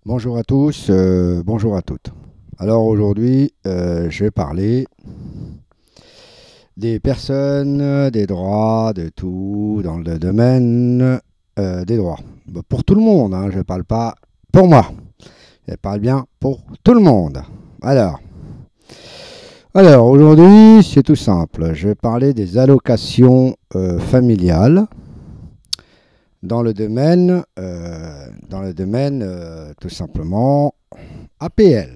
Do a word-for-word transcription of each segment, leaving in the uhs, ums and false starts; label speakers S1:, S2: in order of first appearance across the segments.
S1: Bonjour à tous, euh, bonjour à toutes. Alors aujourd'hui, euh, je vais parler des personnes, des droits, de tout dans le domaine euh, des droits. Bah, pour tout le monde, hein, je ne parle pas pour moi, je parle bien pour tout le monde. Alors, alors aujourd'hui, c'est tout simple. Je vais parler des allocations euh, familiales dans le domaine, euh, dans le domaine euh, tout simplement A P L.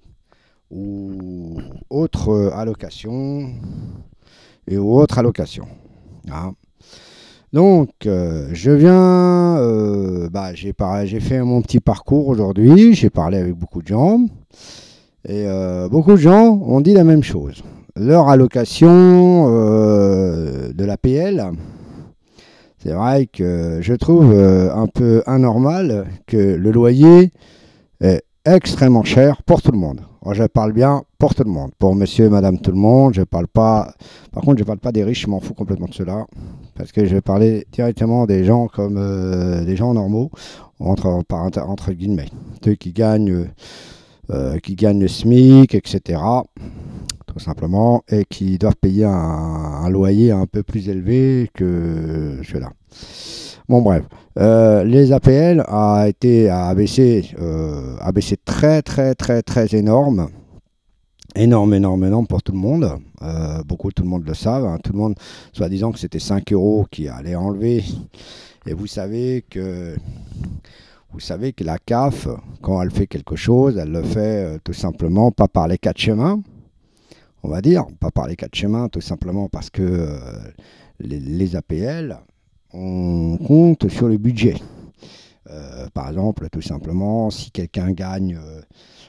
S1: Ou autre allocation et ou autre allocation. Hein. Donc, euh, je viens, euh, bah, j'ai par- j'ai fait mon petit parcours aujourd'hui, j'ai parlé avec beaucoup de gens, et euh, beaucoup de gens ont dit la même chose. Leur allocation euh, de l'A P L, c'est vrai que je trouve euh, un peu anormal que le loyer est extrêmement cher pour tout le monde. Moi, je parle bien pour tout le monde, pour monsieur et madame tout le monde. Je parle pas. Par contre, je parle pas des riches, je m'en fous complètement de cela, parce que je vais parler directement des gens comme euh, des gens normaux, entre, par- entre guillemets, ceux qui gagnent, euh, qui gagnent le SMIC, et cetera. Tout simplement, et qui doivent payer un, un loyer un peu plus élevé que ceux-là. Bon bref, euh, les A P L a été a baissé, euh, a baissé très très très très énorme, énorme énorme énorme pour tout le monde. Euh, beaucoup tout le monde le savent. Hein. Tout le monde, soit disant que c'était cinq euros qui allait enlever. Et vous savez que vous savez que la C A F, quand elle fait quelque chose, elle le fait euh, tout simplement pas par les quatre chemins, on va dire, pas par les quatre chemins, tout simplement parce que euh, les, les A P L, on compte sur le budget. Euh, par exemple, tout simplement, si quelqu'un gagne euh,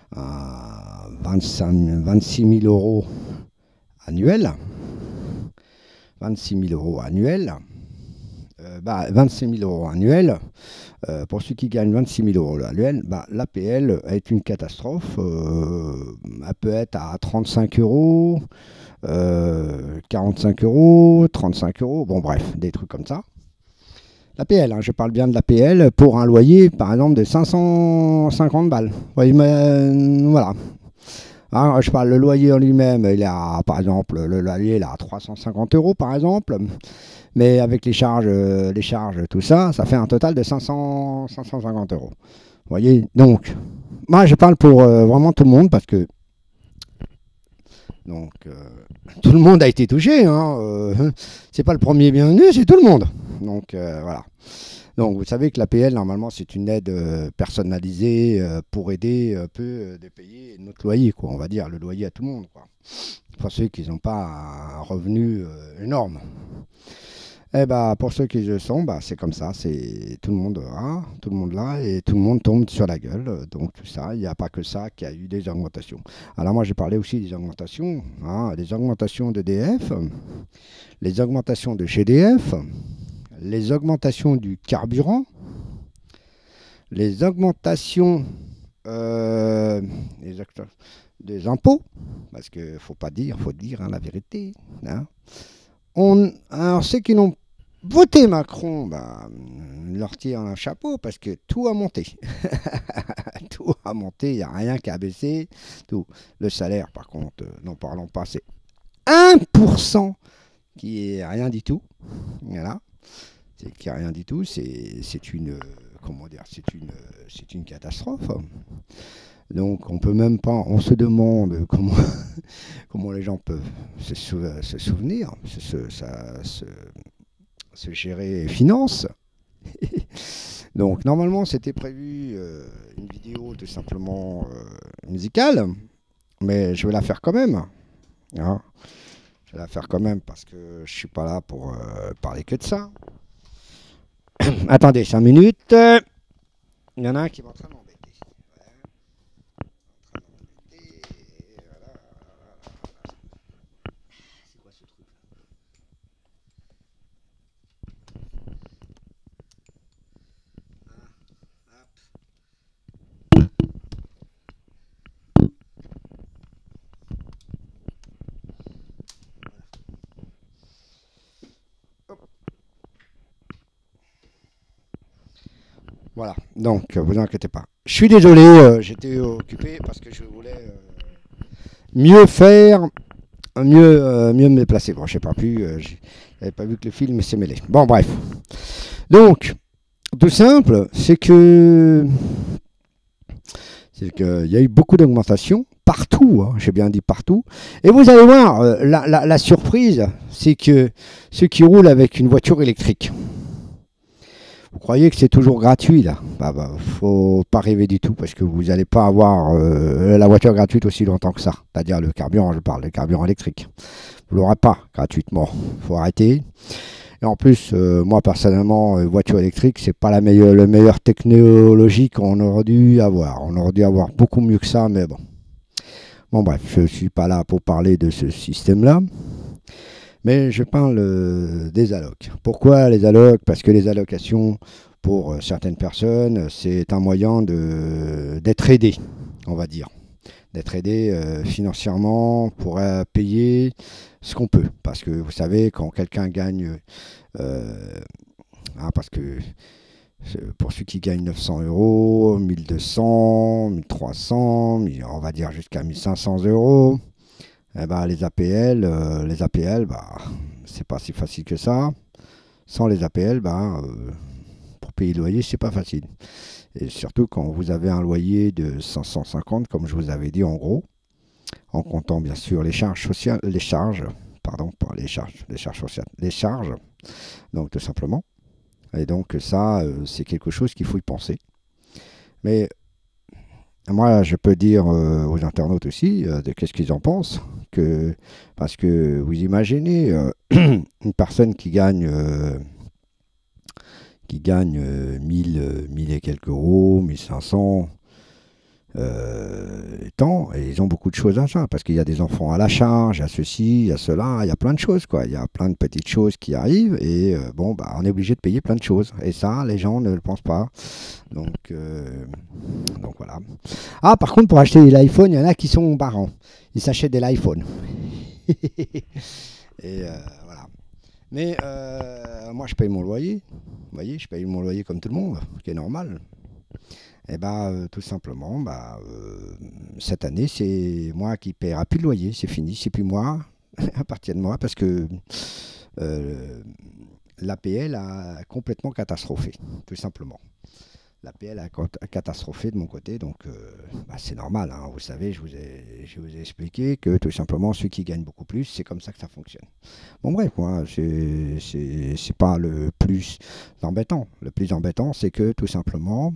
S1: vingt-cinq vingt-six mille euros annuels, vingt-six mille euros annuels, euh, bah, vingt-six mille euros annuels, euh, pour ceux qui gagnent vingt-six mille euros annuels, bah, l'A P L est une catastrophe. Euh, elle peut être à trente-cinq euros, euh, quarante-cinq euros, trente-cinq euros, bon bref, des trucs comme ça. L'A P L, hein, je parle bien de l'A P L pour un loyer, par exemple, de cinq cent cinquante balles. Oui, mais, euh, voilà. Hein, je parle le loyer en lui-même, il est à, par exemple, le loyer il est à trois cent cinquante euros, par exemple. Mais avec les charges, euh, les charges, tout ça, ça fait un total de cinq cents, cinq cent cinquante euros. Vous voyez, donc, moi je parle pour euh, vraiment tout le monde parce que donc, euh, tout le monde a été touché. Hein, euh, c'est pas le premier bienvenu, c'est tout le monde. Donc euh, voilà. Donc vous savez que l'A P L, normalement, c'est une aide euh, personnalisée euh, pour aider un peu euh, de payer notre loyer, quoi. On va dire le loyer à tout le monde, quoi. Pour ceux qui n'ont pas un revenu euh, énorme. Eh bah, pour ceux qui le sont, bah, c'est comme ça, c'est tout le monde a, tout le monde là, et tout le monde tombe sur la gueule. Donc tout ça, il n'y a pas que ça qui a eu des augmentations. Alors moi, j'ai parlé aussi des augmentations, hein, les augmentations d'E D F, les augmentations de G D F, les augmentations du carburant, les augmentations euh, des, des impôts, parce qu'il ne faut pas dire, il faut dire hein, la vérité. Hein. On, alors ceux qui n'ont voté Macron, bah, leur tire un chapeau parce que tout a monté. Tout a monté, il n'y a rien qui a baissé. Tout. Le salaire, par contre, euh, n'en parlons pas, c'est un pour cent qui est rien du tout. Voilà. C'est qui est rien du tout. C'est, c'est une, euh, comment dire, c'est une, euh, c'est une catastrophe. Donc on peut même pas, on se demande comment, comment les gens peuvent se, sou- se souvenir, se, se- ça- se- se gérer les finances. Donc normalement c'était prévu euh, une vidéo tout simplement euh, musicale, mais je vais la faire quand même. Hein. Je vais la faire quand même parce que je suis pas là pour euh, parler que de ça. Attendez cinq minutes. Il y en a un qui va en train de m'embêter. C'est quoi ce truc? Voilà, donc vous inquiétez pas. je suis désolé, euh, j'étais occupé parce que je voulais euh, mieux faire, mieux, euh, mieux me déplacer. Bon, je sais pas plus, euh, j'avais pas vu que le film s'est mêlé. Bon, bref. Donc, tout simple, c'est que c'est qu'il y a eu beaucoup d'augmentation partout, hein, j'ai bien dit partout. Et vous allez voir, euh, la, la, la surprise, c'est que ceux qui roulent avec une voiture électrique, vous croyez que c'est toujours gratuit là? Bah, bah, faut pas rêver du tout parce que vous n'allez pas avoir euh, la voiture gratuite aussi longtemps que ça. C'est-à-dire le carburant, je parle, le carburant électrique. Vous l'aurez pas gratuitement. Faut arrêter. Et en plus, euh, moi personnellement, euh, voiture électrique, c'est pas la meilleure, le meilleure technologie qu'on aurait dû avoir. On aurait dû avoir beaucoup mieux que ça, mais bon. Bon bref, je suis pas là pour parler de ce système-là. Mais je parle euh, des allocs. Pourquoi les allocs? Parce que les allocations, pour euh, certaines personnes, c'est un moyen de, d'être aidé, on va dire. D'être aidé euh, financièrement pour euh, payer ce qu'on peut. Parce que vous savez, quand quelqu'un gagne, euh, hein, parce que pour ceux qui gagnent neuf cents euros, mille deux cents, mille trois cents, on va dire jusqu'à mille cinq cents euros, eh ben, les A P L, euh, les A P L, bah, c'est pas si facile que ça. Sans les A P L, bah, euh, pour payer le loyer, c'est pas facile. Et surtout quand vous avez un loyer de cinq cent cinquante, comme je vous avais dit en gros, en comptant bien sûr les charges sociales, les charges, pardon, pas les charges, les charges sociales, les charges, donc tout simplement. Et donc ça, euh, c'est quelque chose qu'il faut y penser. Mais moi, je peux dire euh, aux internautes aussi euh, de qu'est-ce qu'ils en pensent. Que, parce que vous imaginez euh, une personne qui gagne, euh, qui gagne euh, mille, euh, mille et quelques euros, mille cinq cents, euh, tant, et ils ont beaucoup de choses à ça, parce qu'il y a des enfants à la charge, il y a ceci, il y a cela, il y a plein de choses, quoi. Il y a plein de petites choses qui arrivent, et euh, bon, bah, on est obligé de payer plein de choses. Et ça, les gens ne le pensent pas. Donc, euh, donc voilà. Ah, par contre, pour acheter l'iPhone, il y en a qui sont barrants. Ils s'achètent de l'iPhone. Et euh, voilà. Mais euh, moi, je paye mon loyer. Vous voyez, je paye mon loyer comme tout le monde, ce qui est normal. Et bah, euh, tout simplement, bah, euh, cette année, c'est moi qui paiera plus le loyer. C'est fini, c'est plus moi, à partir de moi, parce que euh, l'A P L a complètement catastrophé, tout simplement. L'A P L a catastrophé de mon côté, donc euh, bah, c'est normal. Hein, vous savez, je vous, ai, je vous ai expliqué que tout simplement, ceux qui gagnent beaucoup plus, c'est comme ça que ça fonctionne. Bon, bref, moi, c'est c'est pas le plus embêtant. Le plus embêtant, c'est que tout simplement,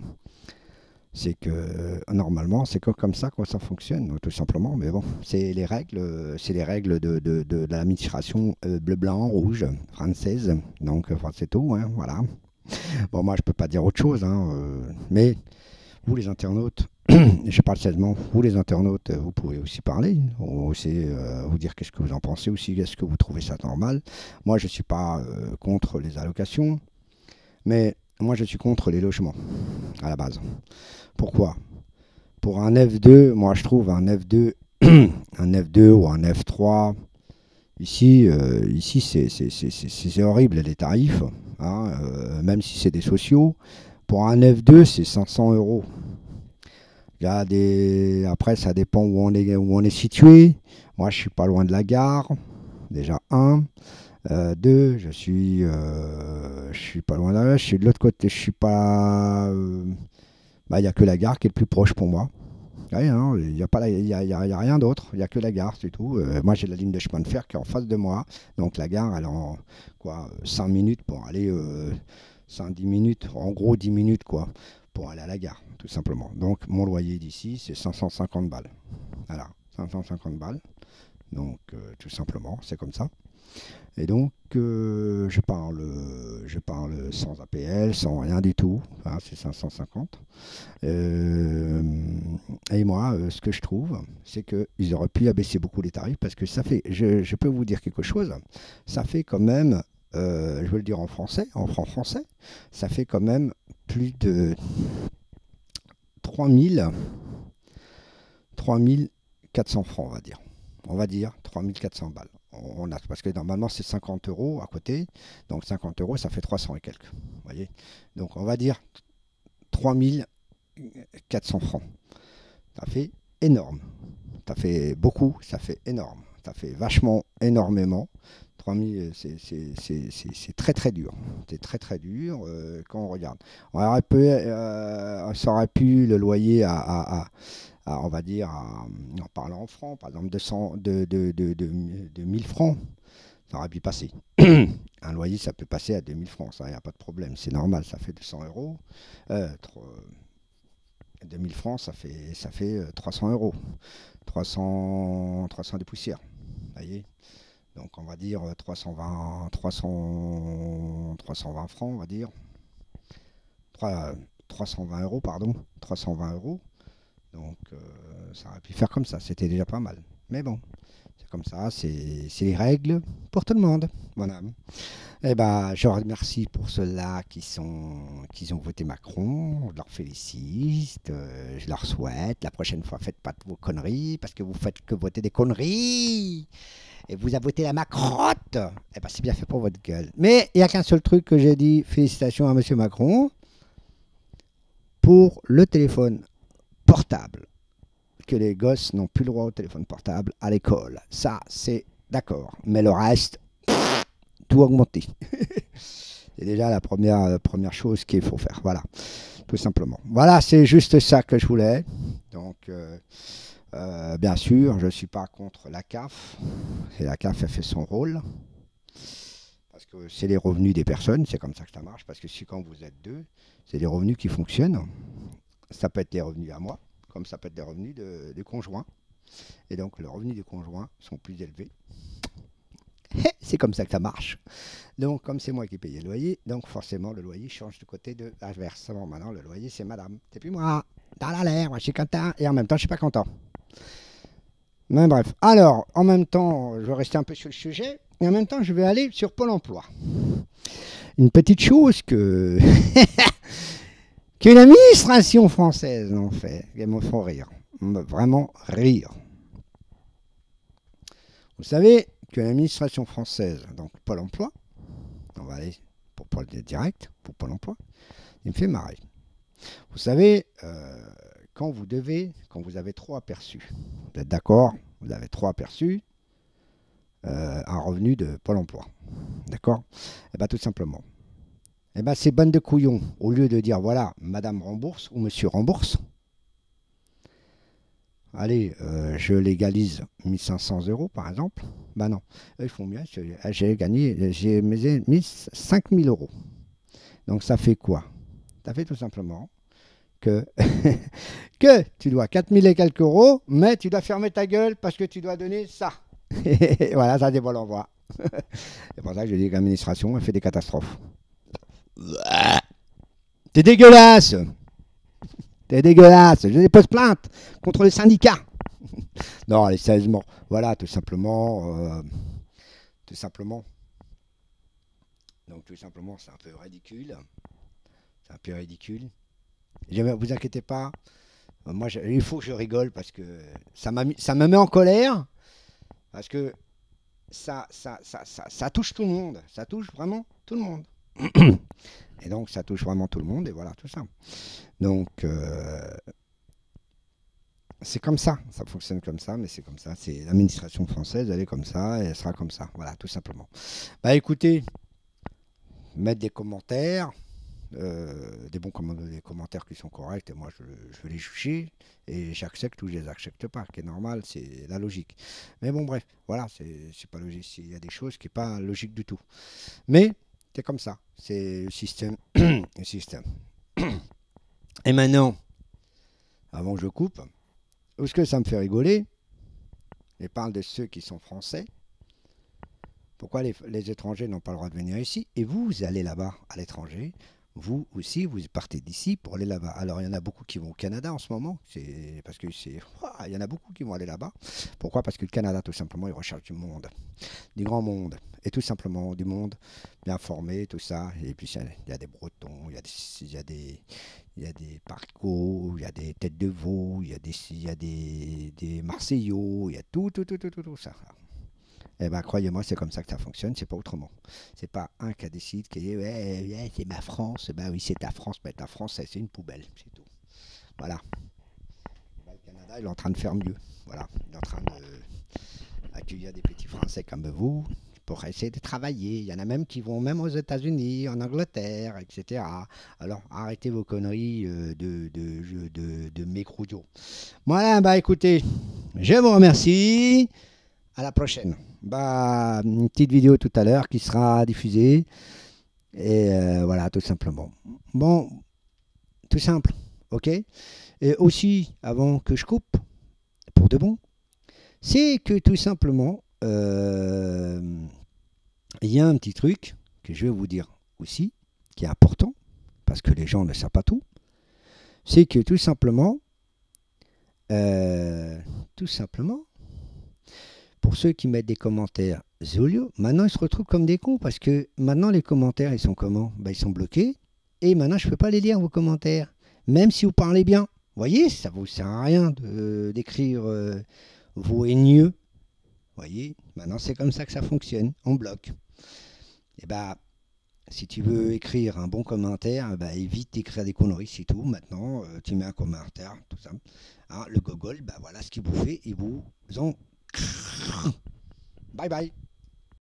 S1: c'est que euh, normalement, c'est comme ça que ça fonctionne, donc, tout simplement. Mais bon, c'est les règles, c'est les règles de, de, de, de l'administration euh, bleu, blanc, rouge française. Donc, enfin, c'est tout, hein, voilà. Bon, moi, je peux pas dire autre chose, hein, euh, mais vous, les internautes, je parle sérieusement, vous, les internautes, vous pouvez aussi parler, aussi euh, vous dire qu'est-ce que vous en pensez aussi, est-ce que vous trouvez ça normal. Moi, je suis pas euh, contre les allocations, mais moi, je suis contre les logements, à la base. Pourquoi? Pour un F deux, moi, je trouve un F deux, un F deux ou un F trois, ici, euh, ici c'est horrible, les tarifs. Hein, euh, même si c'est des sociaux, pour un F deux, c'est cinq cents euros. Il y a des... Après, ça dépend où on est, où on est situé. Moi, je suis pas loin de la gare, déjà un. Euh, deux, je suis, euh, je suis pas loin de là. Je suis de l'autre côté. Je suis pas. Euh, bah, il n'y a que la gare qui est le plus proche pour moi. Ouais, hein, il n'y a, pas y a, y a, y a rien d'autre, il n'y a que la gare, c'est tout. Euh, moi, j'ai la ligne de chemin de fer qui est en face de moi. Donc la gare, elle est en quoi, cinq minutes pour aller, euh, cinq dix minutes, en gros dix minutes quoi, pour aller à la gare, tout simplement. Donc mon loyer d'ici, c'est cinq cent cinquante balles. Voilà, cinq cent cinquante balles. Donc euh, tout simplement, c'est comme ça. Et donc, euh, je, parle, je parle sans A P L, sans rien du tout. Hein, c'est cinq cent cinquante. Euh, et moi, euh, ce que je trouve, c'est qu'ils auraient pu abaisser beaucoup les tarifs parce que ça fait, je, je peux vous dire quelque chose, ça fait quand même, euh, je vais le dire en français, en franc français, ça fait quand même plus de trois mille quatre cents francs, on va dire. On va dire trois mille quatre cents balles. On a, parce que normalement c'est cinquante euros à côté, donc cinquante euros ça fait trois cents et quelques. Voyez, donc on va dire trois mille quatre cents francs. Ça fait énorme. Ça fait beaucoup, ça fait énorme. Ça fait vachement énormément. trois mille, c'est c'est- c'est- c'est- c'est très très dur. C'est très très dur euh, quand on regarde. On aurait pu, euh, ça aurait pu le loyer à, à- à- à, on va dire, à- en parlant en francs, par exemple deux cents, de, de, de, de, de mille francs, ça aurait pu passer. Un loyer, ça peut passer à deux mille francs, ça, il n'y a pas de problème. C'est normal, ça fait deux cents euros. Euh, tro- deux mille francs, ça fait, ça fait euh, trois cents euros. trois cents, trois cents des poussières. Vous voyez? Donc on va dire euh, trois cent vingt, trois cents, trois cent vingt francs, on va dire. Trois- trois cent vingt euros, pardon. trois cent vingt euros. Donc euh, ça aurait pu faire comme ça, c'était déjà pas mal. Mais bon, c'est comme ça, c'est c'est les règles pour tout le monde. Voilà. Eh ben, je remercie pour ceux-là qui sont qui ont voté Macron. Je leur félicite, euh, je leur souhaite. La prochaine fois, faites pas de vos conneries parce que vous faites que voter des conneries. Et vous avez voté la Macrotte. Eh ben, c'est bien fait pour votre gueule. Mais il n'y a qu'un seul truc que j'ai dit. Félicitations à Monsieur Macron pour le téléphone portable. Que les gosses n'ont plus le droit au téléphone portable à l'école. Ça, c'est d'accord. Mais le reste, tout augmenter. C'est déjà la première, la première chose qu'il faut faire. Voilà, tout simplement. Voilà, c'est juste ça que je voulais. Donc, euh, euh, bien sûr, je ne suis pas contre la C A F. Et la C A F a fait son rôle. Parce que c'est les revenus des personnes. C'est comme ça que ça marche. Parce que si quand vous êtes deux, c'est les revenus qui fonctionnent. Ça peut être des revenus à moi, comme ça peut être des revenus de, de conjoint. Et donc, les revenus des conjoints sont plus élevés. C'est comme ça que ça marche. Donc, comme c'est moi qui paye le loyer, donc forcément, le loyer change de côté de l'inverse. Bon, maintenant, le loyer, c'est madame. C'est plus moi. Dans la l'air, moi, je suis content. Et en même temps, je suis pas content. Mais bref. Alors, en même temps, je vais rester un peu sur le sujet. Et en même temps, je vais aller sur Pôle emploi. Une petite chose que... que l'administration française en fait. Elles me font rire. Vraiment rire. Vous savez que l'administration française, donc Pôle emploi, on va aller pour Pôle direct, pour Pôle emploi, il me fait marrer. Vous savez, euh, quand vous devez, quand vous avez trop aperçu, vous êtes d'accord, vous avez trop aperçu euh, un revenu de Pôle emploi. D'accord? Et bien tout simplement. Et bien ces bandes de couillons, au lieu de dire voilà, madame rembourse ou monsieur rembourse, allez, euh, je légalise mille cinq cents euros par exemple. Ben non, ils font mieux. J'ai gagné, j'ai mis cinq mille euros. Donc ça fait quoi? Ça fait tout simplement que, que tu dois quatre mille et quelques euros, mais tu dois fermer ta gueule parce que tu dois donner ça. Voilà, ça c'est pas l'envoi. C'est pour ça que je dis que l'administration fait des catastrophes. C'est dégueulasse! C'est dégueulasse! Je dépose plainte contre les syndicats. Non, allez, sérieusement. Voilà, tout simplement. Euh, tout simplement. Donc, tout simplement, c'est un peu ridicule. C'est un peu ridicule. Ne vous inquiétez pas. Moi, je, il faut que je rigole parce que ça, m'a mis, ça me met en colère. Parce que ça, ça, ça, ça, ça touche tout le monde. Ça touche vraiment tout le monde. Et donc, ça touche vraiment tout le monde. Et voilà, tout ça. Donc, euh, c'est comme ça, ça fonctionne comme ça, mais c'est comme ça. C'est l'administration française, elle est comme ça, et elle sera comme ça. Voilà, tout simplement. Bah écoutez, mettre des commentaires, euh, des bons comm- des commentaires qui sont corrects, et moi je, je vais les juger, et j'accepte ou je les accepte pas, qui est normal, c'est la logique. Mais bon, bref, voilà, c'est c'est pas logique. Il y a des choses qui n'est pas logique du tout. Mais c'est comme ça, c'est le système. Le système. Et maintenant, avant que je coupe, où est-ce que ça me fait rigoler? Je parle de ceux qui sont français. Pourquoi les, les étrangers n'ont pas le droit de venir ici? Et vous, vous allez là-bas, à l'étranger. Vous aussi, vous partez d'ici pour aller là-bas. Alors, il y en a beaucoup qui vont au Canada en ce moment. C'est parce que c'est, ouah, il y en a beaucoup qui vont aller là-bas. Pourquoi? Parce que le Canada, tout simplement, il recherche du monde, du grand monde, et tout simplement du monde bien formé, tout ça. Et puis, il y a des Bretons, il y a des, il y a des, il y a des Parcots, il y a des têtes de veau, il y a des, il y a des, des Marseillots, il y a tout, tout, tout, tout, tout, tout ça. Eh ben, croyez-moi, c'est comme ça que ça fonctionne, c'est pas autrement. C'est pas un qui décide, qui dit ouais, ouais, c'est ma France. Ben oui, c'est ta France, mais ta France, c'est une poubelle, c'est tout. Voilà. Bah, le Canada, il est en train de faire mieux. Voilà. Il est en train d'accueillir des petits Français comme vous pour essayer de travailler. Il y en a même qui vont même aux États-Unis, en Angleterre, et cetera. Alors arrêtez vos conneries euh, de, de, de, de, de mécroudio. Voilà, bah écoutez, je vous remercie. À la prochaine. Bah, une petite vidéo tout à l'heure qui sera diffusée. Et euh, voilà, tout simplement. Bon, tout simple, ok. Et aussi, avant que je coupe, pour de bon, c'est que tout simplement, euh, il y a un petit truc que je vais vous dire aussi, qui est important, parce que les gens ne savent pas tout, c'est que tout simplement, euh, tout simplement, pour ceux qui mettent des commentaires Zolio, maintenant ils se retrouvent comme des cons, parce que maintenant les commentaires, ils sont comment? Ben, ils sont bloqués, et maintenant je ne peux pas les lire, vos commentaires, même si vous parlez bien. Vous voyez, ça ne vous sert à rien d'écrire euh, vos haineux. Vous voyez, maintenant c'est comme ça que ça fonctionne, on bloque. Et bah, si tu veux écrire un bon commentaire, bah, évite d'écrire des conneries, c'est tout. Maintenant, euh, tu mets un commentaire, tout ça. Hein, le Google, bah, voilà ce qu'il vous fait, il vous en... Bye bye.